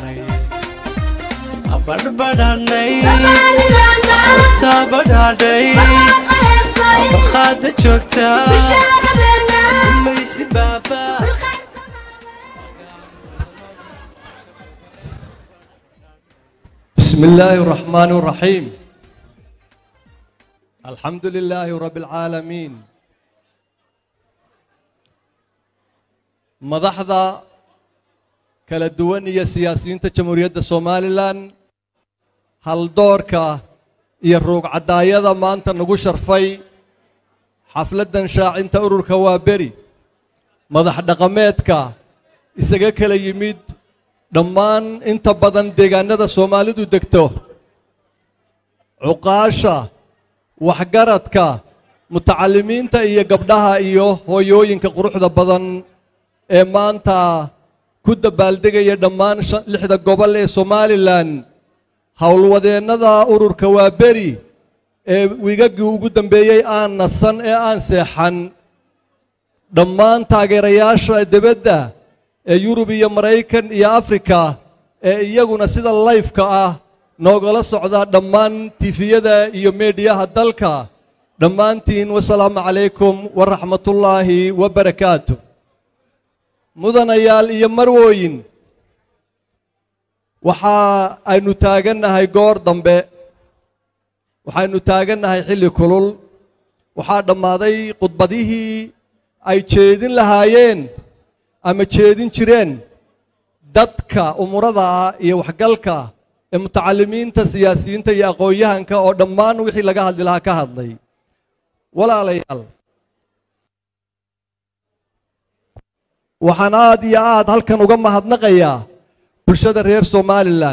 abarbadhanay tabadhaday abaqaada joogta maysi baaba بسم الله الرحمن الرحيم الحمد لله رب العالمين مدحضة كلا دوانية سياسيين جمهورية الصوماليلان هل دورك يروق عدايا ما أنت نقول شرفي حفلة شاع أنت أرور كوابري مدح دقمتك إسقى كلا يميد دمان أنت بدن دجاجنا الصومالي دو دكتور عقاشة وحجرتك متعلمين تأيي قبلها إيوه هو يوين كقروح ذا بدن ما أنت كود بالدقة يدمان لحد قبل الصومالي لان حول ودينا ذا أورور كوابري ويجا وجودن بيجي آن نصن آن سحن دمان تاجرياش دبده يوروبيا أمريكان يا أفريقيا يجونا سيد اللايف كا نوغلا السعودة دمان تيفيدا يوميديا هدلكا دمان تين والسلام عليكم ورحمة الله وبركاته مدن أيال يمروين وحا أي نتاجنا هاي جور ضمبه وحا نتاجنا هاي حل كلول وحا دمادي قطبديه أي تشيدين لهايين أما تشيدين شرين دتك أمورها يوحقلك المتعلمين تسياسيين تيأقويها إنك أو دمان وحي لقاها دلها كهذي ولا ليال وحناد يا عاد هل كانوا جمع هاد نقيا برشاد الرير سوماليلان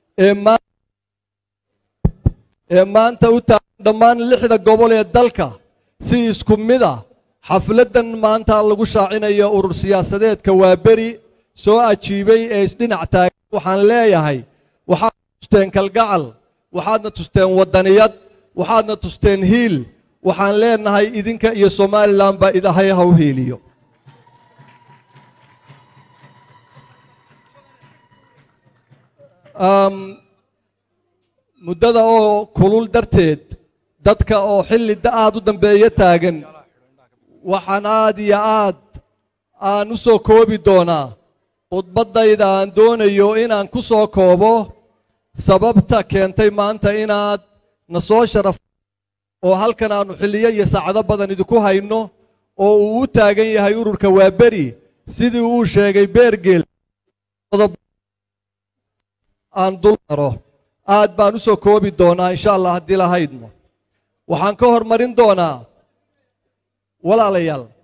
إما أنت وتا دمان لحد قبول يدلك سيسكم مذا حفلة ما أنت اللي شاعنا يا أور سياسات كوابري سواء تشيبي إسدين عتاق وحن لا يهي وحن تستين كالجعل وحن تستين ودانيات وحن تستين هيل وحن لا نهاي إذنك يا سومالي لامبا إذا هي هو هيليو مدة أو كلول درتيد دتك أو حل الدعاء ضد بيتاجن وحنادي عاد نسو كوبي دونا وتبدأ إذا دونا يو إن كسو كوبو سببتك أنت ما أنت إن نسو شرف أو هل كان نحليه يساعد بدن يدكوها إنه أو تاجن يهيور الكوابري سيدي وشيء بيرجل aan dul maro aad baan u soo koobi doonaa insha Allah haddii la haydmo waxaan ka hormarin doonaa walaalayaal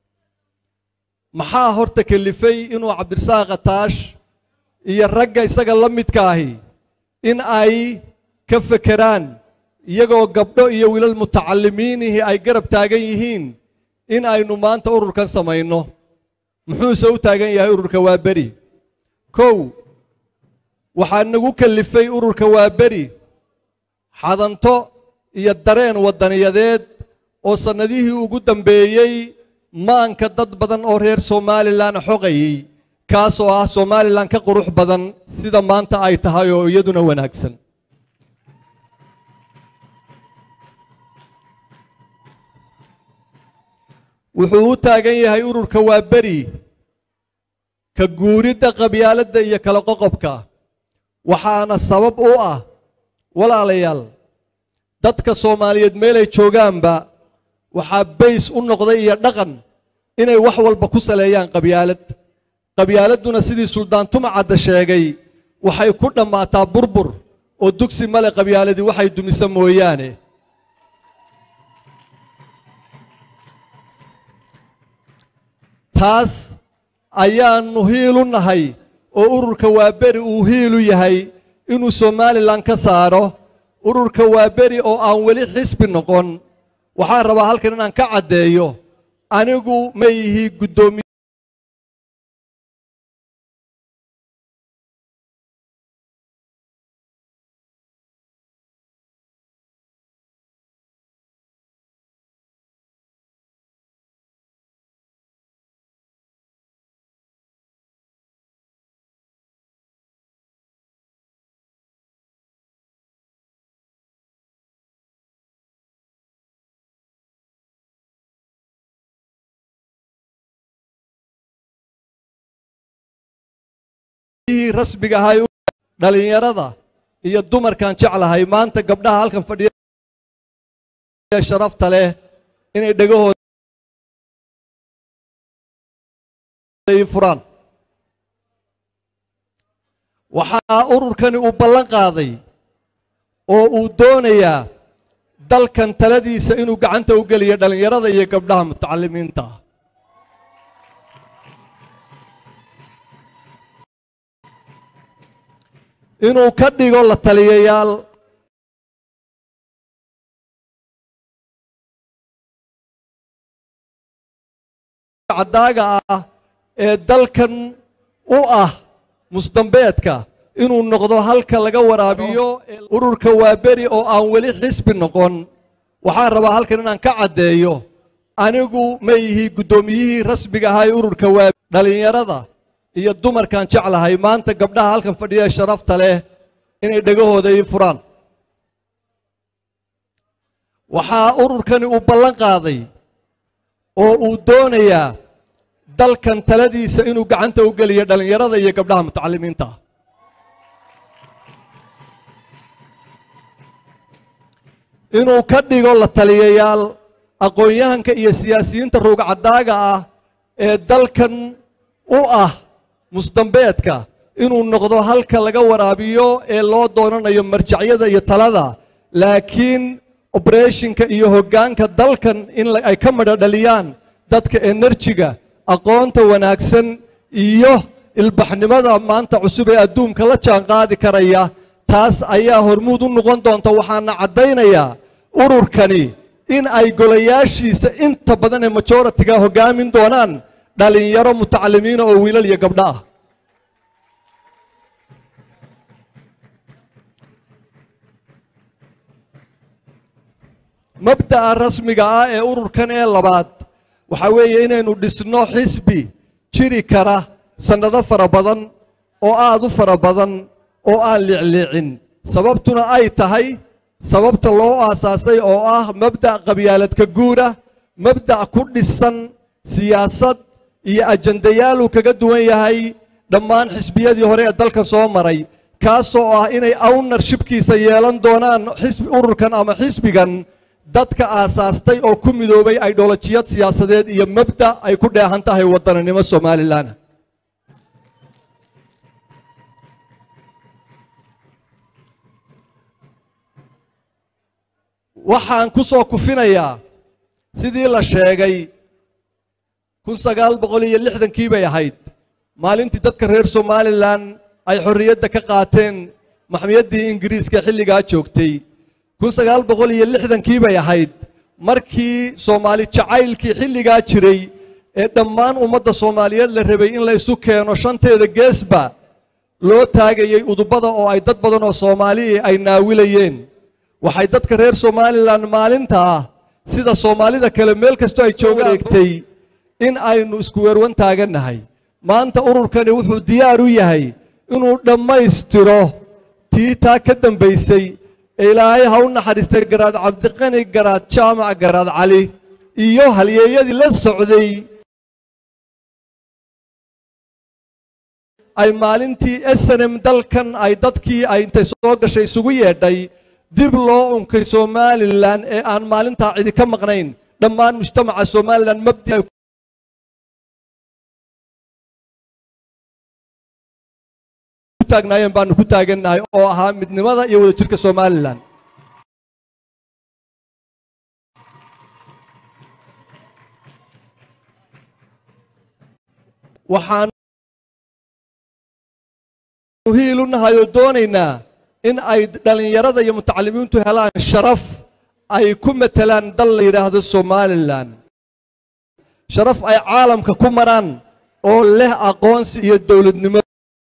maxaa horta kalifay inuu Cabdirasaaq Ataash iyo ragga isaga la midka ahi in ay ka fekeraan iyagoo gabdho iyo wiilal mutacallimiinihi ay garab taagan yihiin in aynu maanta ururkan samayno muxuu soo taagan yahay ururka waa bari kow waxaan nagu kalifay ururka waa bari xadanto iyo dareen wadaniyadeed oo sanadihii ugu dambeeyay maanka dad badan oo reer Soomaaliland xoqayay kaas oo ah Soomaaliland ka qurux badan sida maanta ay tahay oo iyaduna wanaagsan wuxuu u taagan yahay ururka waa bari ka guuridda qabyaaladda iyo kala qoqobka waxaana sabab u ah walaalayaal dadka Soomaaliyeed meel ay joogaanba waxa bays u noqday iyo dhaqan inay wax walba ku saleeyaan qabyaaladuna sidii Suldaan Tumacad sheegay waxay ku dhamaataa burbur oo dugsi male qabyaaladii waxay dumisa mooyaane taas ayaanu hiil u nahay oo ururka waa bari uu hiilu yahay inuu Soomaaliland ka saaro ururka waa bari oo aan wali xisbi noqon waxaan rabaa halkan inaan ka cadeeyo anigu ma yihi gudoomiye rasmiga ahay dhalinyarada iyo dumarkan jeclahay maanta gabdhaha halkan fadhiya sharafta leh inay dhagahooda furaan. waxaa ururkani uu ballan qaaday oo uu doonayaa dalkan taladiisa inuu gacanta u geliyo dhalinyarada iyo gabdhaha mutacalimiinta ah. inuu ka dhigo la taliyayaal cadaaga ah ee dalkan u ah musdambeedka inuu noqdo halka laga waraabiyo ururka waaberi oo aan weli xisbi noqon. waxaan rabaa halkan inaan ka caddeeyo anigu ma ihi guddoomiyihii rasmiga ahay ururka waaberi. dhalinyarada iyo dumarkan jeclahay maanta gabdhaha halkan fadhiya sharafta leh inay dhagahooda furaan. waxaa ururkani uu ballan qaaday oo uu doonayaa dalkan taladiisa inuu gacanta u geliyo dhalinyarada iyo gabdhaha mutacalimiinta ah. inuu ka dhigo la taliyayaal aqoon-yahanka iyo siyaasiyiinta ruugcadaaga ah ee dalkan u ah musdambeedka inuu noqdo halka laga waraabiyo ee loo doonanayo marjacyada iyo talada, laakiin obereshinka iyo hoggaanka dalkan in ay ka madho dhaliyaan dadka enerjiga, aqoonta wanaagsan iyo ilbaxnimada maanta cusub ee adduunka la jaan qaadi karaya. taas ayaa hormuud u noqon doonta. waxaana caddaynayaa ururkani in ay golayaashiisa inta badan ee majoritiga hoggaamin doonaan dhalinyaro mutacalimiina oo wiilal iyo gabdho ah. mabda'a rasmiga ah ee ururkan ee labaad waxaa weeye inaynu dhisno xisbi jiri kara sannado fara badan oo aad u fara badan oo aan liicliicin. sababtuna ay tahay sababta loo aasaasay oo ah mabda' qabyaaladka guura, mabda' ku dhisan siyaasad iyo ajandayaal uu kaga duwan yahay dhammaan xisbiyadii hore ee dalkan soo maray, kaasoo ah inay ownershipkiisa yeelan doonaan ururkan ama xisbigan dadka aasaastay oo ku midoobay aidholojiyad siyaasadeed iyo mabda' ay ku dheehan tahay waddananimo Somalilan. waxaan ku soo kufinayaa sidii la sheegay 1960kii bay ahayd maalintii dadka reer Somalilan ay xorriyadda ka qaateen maxkamaddii Ingiriiska xilligaa joogtay. 1960kii bay ahayd markii Soomaali jacaylkii xilligaa jiray ee dhammaan ummadda Soomaaliyeed la rabay in la isu keeno shanteeda geesba loo taagayay udubada oo ay dad badan oo Soomaali ay naawilayeen. waxay dadka reer Somalilan maalinta ah sida Soomaalida kale meel kastoo ay joogareegtay in aynu isku weerwan taagannahay. maanta ururkani wuxuu diyaar u yahay inuu dhammaystiro tii taa ka dambaysay ilaahay ha u naxariistay garaad cabdiqani, garaad jaamac, garaad cali iyo halyeeyadii la socday ay maalintii SNM dalkan ay dadkii ay intay soo gashay isugu yeedhay dib loo unkay Somalilan ee aan maalintaa cidi ka maqnayn. dhammaan mujtamaca Somalilan mabdi' taagnaayeen baanu ku taagannahay oo ahaa midnimada iyo wadajirka Somalilan. waxaan hiil u nahay oo doonaynaa in ay dhalinyarada iyo mutacalimiintu helaan sharaf ay ku matelaan dal la yidhaahdo Somalilan, sharaf ay caalamka ku maraan oo leh aqoonsi iyo dowladnimo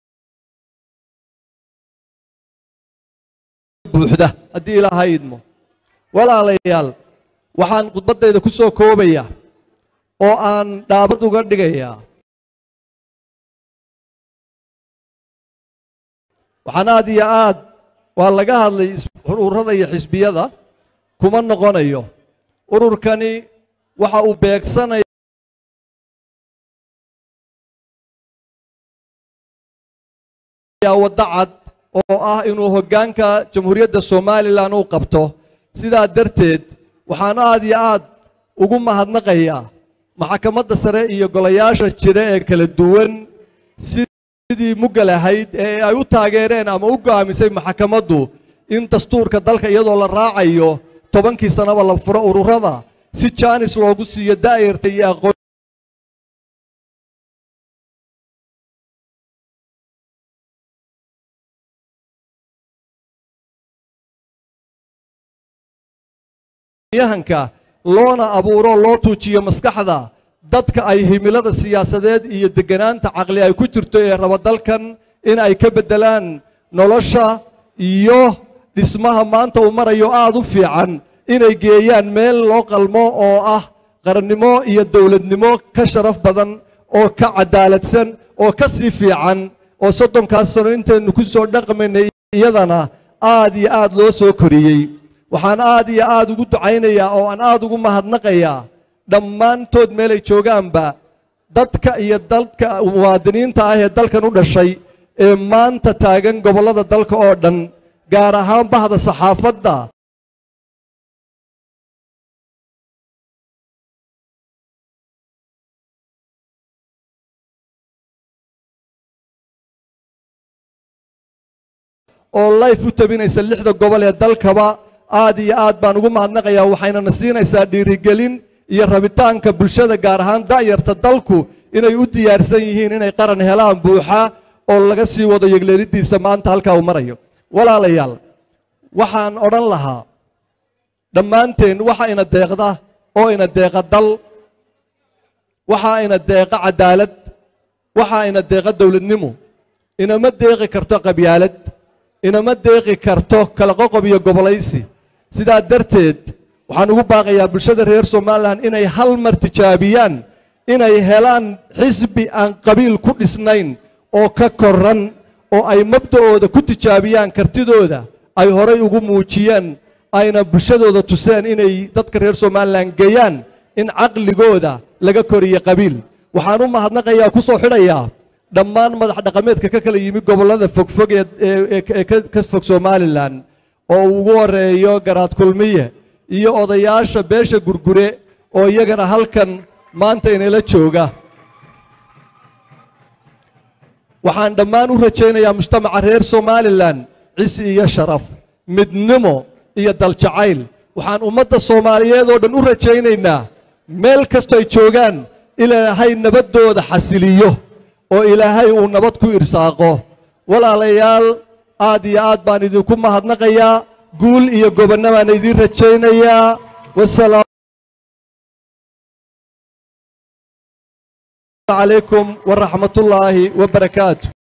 buuxda haddii Ilaahay idmo. walaalayaal, waxaan khudbaddayda ku soo koobaya oo aan dhaabad uga dhigayaa waxaan aad iyo aad waa laga hadlay ururada iyo xisbiyada kuma noqonayo. ururkani waxa uu beegsanaya يا ودعت oo inuu hoggaanka jamhuuriyadda Soomaaliland uu qabto sidaa darteed waxaan aad iyo aad ugu mahadnaqayaa maxkamadda sare iyo golayaasha jira ee kala duwan sidii mugalahayd ee ay u taageereen ama u go'aamisay maxkamaddu in dastuurka dalka iyadoo la raacayo 10 sanaba la furo ururada si jaanis loogu siiyo daayirta iyo aqoon yahanka loona abuuro loo tuujiyo maskaxda dadka ay himilada siyaasadeed iyo deganaanta caqli ay ku jirto ee raba dalkan in ay ka bedelaan nolosha iyo dhismaha maanta uu marayo aad u fiican inay geeyaan meel loo qalmo oo ah qarannimo iyo dawladnimo ka sharaf badan oo ka cadaaladsan oo ka sii fiican oo 30 sano intaynu ku soo dhaqmaynay iyadana aad iyo aad loo soo koriyey waxaan aad iyo aad ugu ducaynayaa oo aan aad ugu mahadnaqayaa dhammaantood meelay joogaanba dadka iyo dalka muwaadiniinta ah ee dalkan u dhashay ee maanta taagan gobollada dalka oo dhan gaar ahaan bahda saxaafadda oo life u tabinaysa 6 gobol ee dalkaba aad iyo aad baan ugu mahadnaqayaa waxayna nasiinaysaa dhiirigelin iyo rabitaanka bulshada gaar ahaan daayarta dalku inay u diyaarsan yihiin inay qaran helaan buuxa oo laga sii wado yegleelidiisa maanta halka uu marayo walaalayaal waxaan odhan lahaa dhammaanteen waxa ina deeqda oo ina deeqa dal waxa ina deeqa cadaalad waxa ina deeqa dawladnimo inama deeqi karto qabyaalad inama deeqi karto kala qoqob iyo gobolaysi sidaa darteed waxaan ugu baaqayaa bulshada reer Soomaaliland inay hal mar tijaabiyaan inay helaan xisbi aan qabiil ku dhisnayn oo ka koran oo ay mabda'ooda ku tijaabiyaan kartidooda ay horay ugu muujiyaan ayna bulshadooda tuseen inay dadka reer Soomaaliland geeyaan in caqligooda laga koriyo qabiil waxaan u mahadnaqayaa ku soo xidhayaa dhammaan madax dhaqameedka ka kala yimi gobollada fogfog ee ka fog Soomaaliland oo ugu horeeyo garaad kulmiye iyo odayaasha beesha gurgure oo iyagana halkan maanta inala jooga waxaan dhammaan u rajaynayaa mujtamaca reer Soomaaliland cisi iyo sharaf midnimo iyo daljacayl waxaan ummadda Soomaaliyeed oo dhan u rajaynaynaa meel kasta ay joogaan ilaahay nabadooda xasiliyo oo ilaahay uu nabad ku irsaaqo walaalayaal aad iyo aad baan idinku mahadnaqayaa guul iyo gobonnimo aan idin rajaynayaa wassalaamu calaykum waraxmatullaahi wabarakaatu